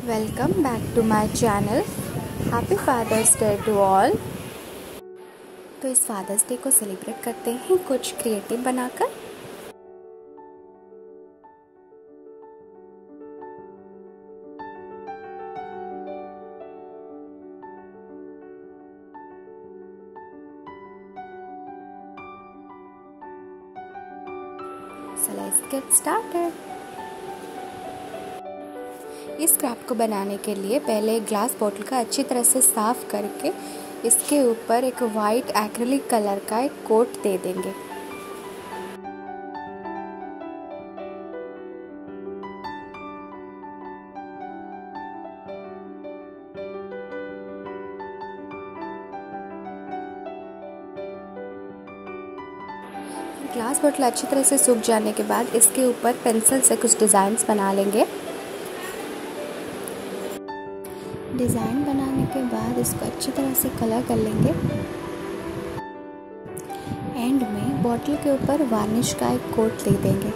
Welcome back to my channel. Happy father's day to all. तो इस fathers day को celebrate करते हैं कुछ क्रिएटिव बनाकर। So let's get started। इस क्राफ्ट को बनाने के लिए पहले एक ग्लास बॉटल का अच्छी तरह से साफ़ करके इसके ऊपर एक वाइट एक्रिलिक कलर का एक कोट दे देंगे। ग्लास बॉटल अच्छी तरह से सूख जाने के बाद इसके ऊपर पेंसिल से कुछ डिज़ाइंस बना लेंगे। डिज़ाइन बनाने के बाद इसको अच्छी तरह से कलर कर लेंगे। एंड में बॉटल के ऊपर वार्निश का एक कोट दे देंगे।